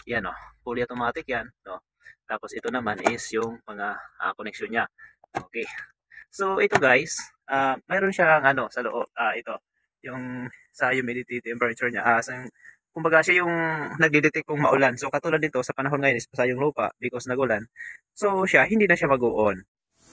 Yan o, fully automatic yan. No? Tapos ito naman is yung mga connection niya. Okay. So ito guys, mayroon siyang ano sa loob, ito, yung sa humidity temperature niya. Kumbaga siya yung nagde-detect kung maulan. So katulad nito sa panahon ngayon is basa yung lupa because nagulan. So siya hindi na siya mag-on.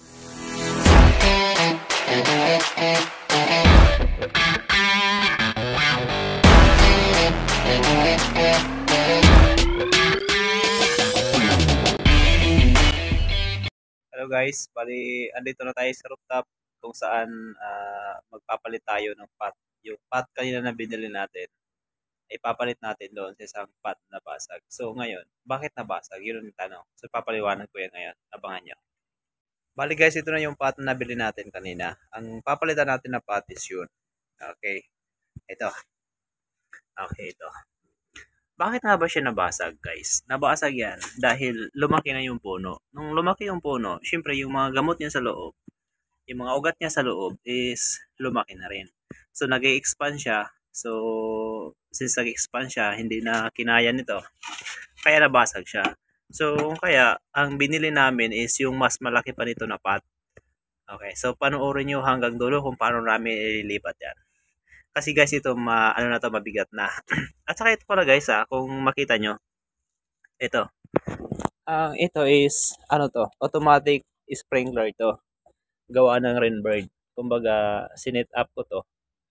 Hello guys, bali andito na tayo sa rooftop kung saan magpapalit tayo ng pot. Yung pot kanina na binili natin, ipapalit natin doon sa isang pot na basag. So ngayon, bakit nabasag? Yun ang tanong. So papaliwanag ko yan ngayon. Abangan nyo. Bali guys, ito na yung pot na nabili natin kanina. Ang papalitan natin na pot is yun. Okay. Ito. Okay, ito. Bakit nga ba siya nabasag guys? Nabasag yan dahil lumaki na yung puno. Nung lumaki yung puno, syempre yung mga gamot niya sa loob, yung mga ugat niya sa loob is lumaki na rin. So nag-expand siya. So since nag-expand siya, hindi na kinaya nito. Kaya nabasag siya. So kaya ang binili namin is yung mas malaki pa nito na pot. Okay, so panoorin nyo hanggang dulo kung paano namin ililipat yan. Kasi guys, ito ano na to, mabigat na. At saka ito pala guys, kung makita nyo, ito. Ito is, ano to, automatic sprinkler to. Gawa ng Rainbird. Kumbaga, sinet up ko to.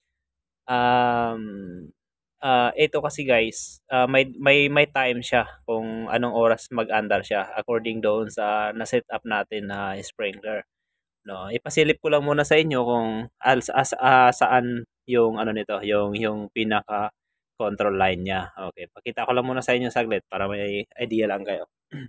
Ito kasi guys, may time siya kung anong oras mag-andar siya according doon sa na-set up natin na sprinkler. No, ipasilip ko lang muna sa inyo kung saan yung ano nito, yung pinaka control line niya. Okay, pakita ko lang muna sa inyo saglit para may idea lang kayo.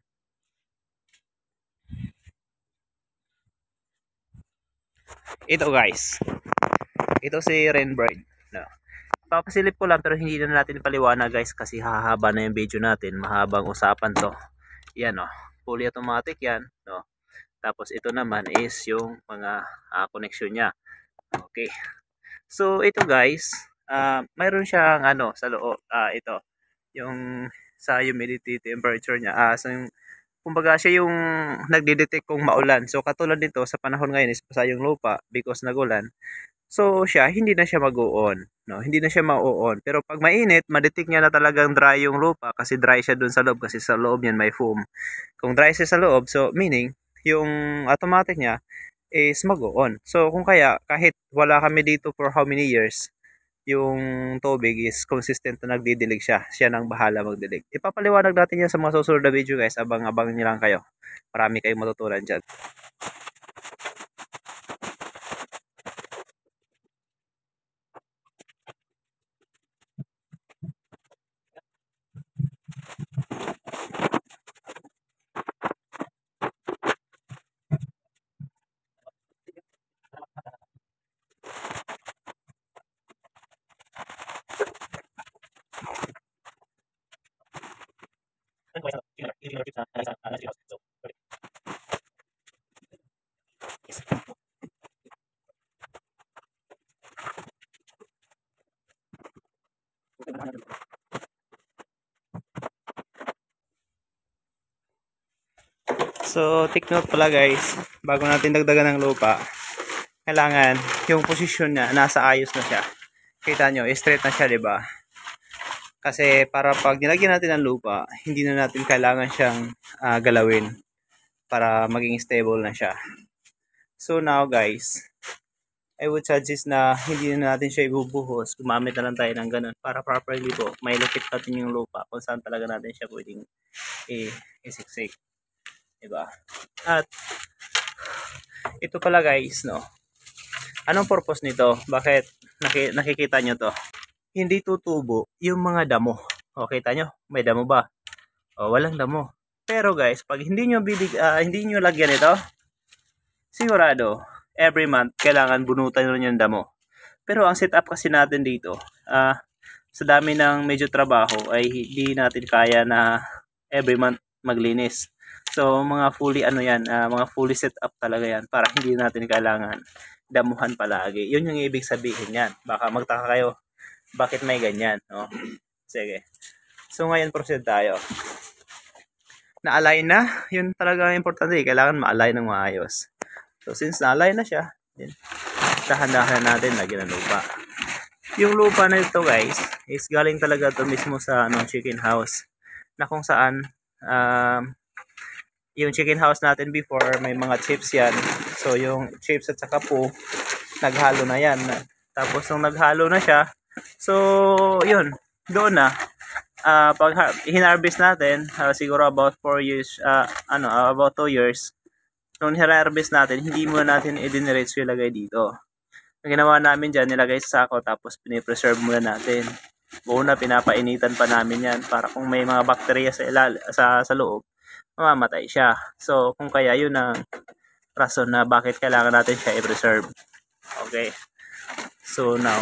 Ito guys. Ito si Rainbird. No. Papasilip ko lang pero hindi na natin paliwanag guys kasi hahaba na yung video natin. Mahabang usapan to. Yan oh. Fully automatic yan. No. Tapos ito naman is yung mga connection niya. Okay. So ito guys, mayroon siyang ano sa loob, ito, yung sa humidity temperature niya. Kumbaga siya yung nagde-detect kung maulan. So katulad nito sa panahon ngayon is basa yung lupa because nagulan. So siya hindi na siya mag-on, no? Hindi na siya ma-on. Pero pag mainit, ma-detect niya na talagang dry yung lupa kasi dry siya dun sa loob kasi sa loob niyan may foam. Kung dry siya sa loob, so meaning yung automatic niya is mag-on. So kung kaya kahit wala kami dito for how many years, yung tubig is consistent na nagdidilig siya. Siya nang bahala magdilig. Ipapaliwanag natin yan sa mga susunod na video guys. Abang-abang niyo lang kayo. Marami kayong matutunan dyan. So, take note pala guys, bago natin dagdagan ng lupa, kailangan yung posisyon niya nasa ayos na siya. Kita nyo, straight na siya, 'di ba? Kasi para pag nilagyan natin ng lupa, hindi na natin kailangan siyang galawin para maging stable na siya. So now guys, I would suggest na hindi na natin siya ibubuhos. Gumamit na lang tayo ng ganun para properly po may lukit natin yung lupa kung saan talaga natin siya pwedeng isiksik. Diba? At ito pala guys, no? Anong purpose nito? Bakit nakikita nyo to? Hindi tutubo yung mga damo. O, kita nyo? May damo ba? O, walang damo. Pero guys, pag hindi nyo lagyan ito, sigurado, every month, kailangan bunutan nyo rin yung damo. Pero ang setup kasi natin dito, sa dami ng medyo trabaho, ay hindi natin kaya na every month maglinis. So, mga fully mga fully set up talaga yan para hindi natin kailangan damuhan palagi. Yun yung ibig sabihin yan. Baka magtaka kayo, bakit may ganyan, no? Sige. So ngayon proceed tayo. Na-align na, yun talaga ang importante, kailangan ma-align ng maayos. So since na-align na siya, dahan-dahan natin lagyan ng lupa. Yung lupa na ito guys, is galing talaga to mismo sa chicken house. Na kung saan, yung chicken house natin before, may mga chips yan. So yung chips at saka po, naghalo na yan. Tapos nung naghalo na siya, so yun, doon na. Pag hinarvest natin, siguro about 4 years, about 2 years, nung hinarvest natin, hindi muna natin i-diretso ilagay dito. Ang ginawa namin dyan, nilagay sa sako, tapos pinipreserve muna natin. Una, pinapainitan pa namin yan para kung may mga bakterya sa loob, mamamatay siya. So, kung kaya yun ang rason na bakit kailangan natin siya i-preserve. Okay. So, now,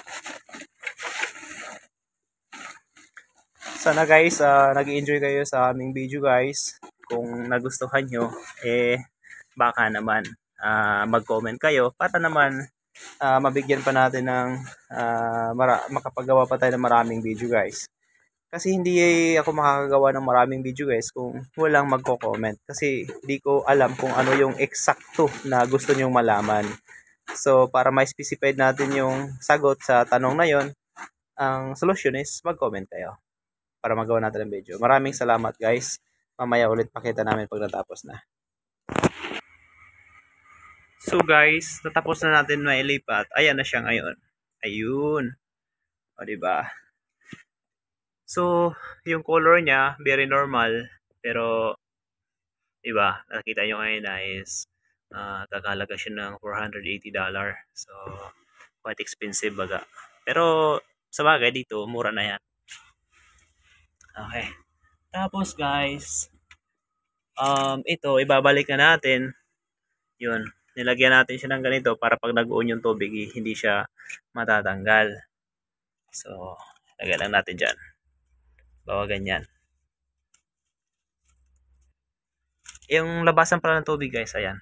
sana guys, nag-enjoy kayo sa aming video guys. Kung nagustuhan nyo, baka naman mag-comment kayo para naman mabigyan pa natin ng makapagawa pa tayo ng maraming video guys. Kasi hindi ako makakagawa ng maraming video guys kung walang magko-comment. Kasi hindi ko alam kung ano yung eksakto na gusto nyong malaman. So para ma-specify natin yung sagot sa tanong na yon, ang solution is mag-comment kayo para magawa natin ng video. Maraming salamat guys. Mamaya ulit pakita namin pag natapos na. So guys, natapos na natin mailipat. Ayan na siya ngayon. Ayun. O diba? So, yung color niya, very normal. Pero, diba, nakita nyo ngayon na is kakalaga siya ng $480. So, quite expensive baga. Pero, sa bagay dito, mura na yan. Okay. Tapos guys, ito, ibabalik na natin. Yun. Nilagyan natin siya ng ganito para pag nag-on yung tubig, hindi siya matatanggal. So, lagyan lang natin dyan. Bawa ganyan. Yung labasan pala ng tubig guys, ayan.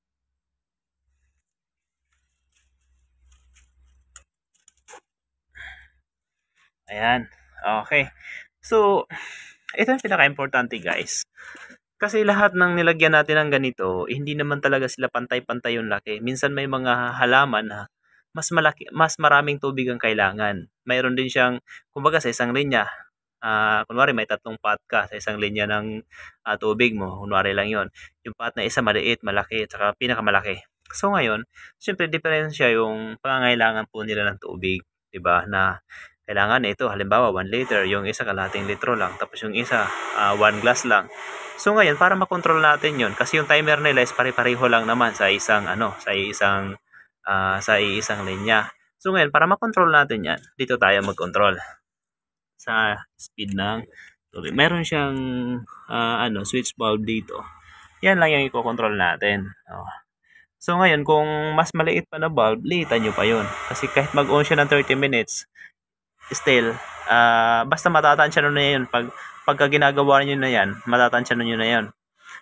Ayan. Okay. So, ito yung pinaka-importante guys. Kasi lahat ng nilagyan natin ng ganito, hindi naman talaga sila pantay-pantay yung laki. Minsan may mga halaman na mas malaki, mas maraming tubig ang kailangan. Mayroon din siyang, kumbaga sa isang linya, kunwari may 3 pot ka sa isang linya ng tubig mo, kunwari lang yon. Yung pot na isa maliit, malaki, at saka pinakamalaki. So ngayon, syempre diferensya yung pangangailangan po nila ng tubig, 'di ba? Na kailangan ito, halimbawa 1 liter, yung isa kalahating litro lang, tapos yung isa 1 glass lang. So ngayon, para makontrol natin 'yon, kasi yung timer nila is pare-pareho lang naman sa isang sa isang linya. So ngayon, para makontrol natin 'yan, dito tayo mag-control sa speed ng tubig. Meron siyang switch valve dito. Yan lang yung i-control natin. So ngayon, kung mas maliit pa na valve, liitan nyo pa yun. Kasi kahit mag-on siya ng 30 minutes, still, basta matatansya nyo na yun. Pagka ginagawa nyo na yan, matatansya nyo na yan.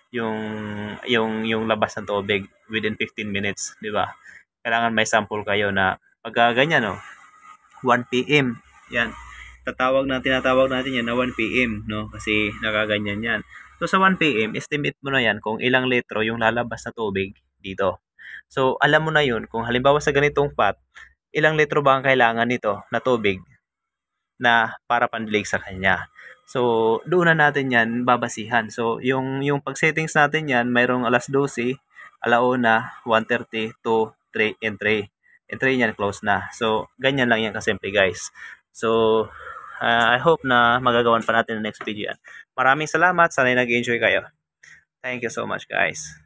Yung labas ng tubig within 15 minutes, di ba? Kailangan may sample kayo na pagka ganyan, 1 PM. Yan. Tinatawag natin yan na 1 PM, no? Kasi nakaganyan yan. So sa 1 PM, estimate mo na yan kung ilang litro yung lalabas na tubig dito. So alam mo na yun kung halimbawa sa ganitong pot, ilang litro ba ang kailangan nito na tubig na para pandilig sa kanya. So doon na natin yan babasihan. So yung pag-settings natin yan, mayroong 12:00, 1:00, 1:30, 2, 3, and 3. And 3 yan, close na. So ganyan lang yan kasimple guys. So I hope na magagawan pa natin ng next video yan. Maraming salamat. Sana nag-enjoy kayo. Thank you so much guys.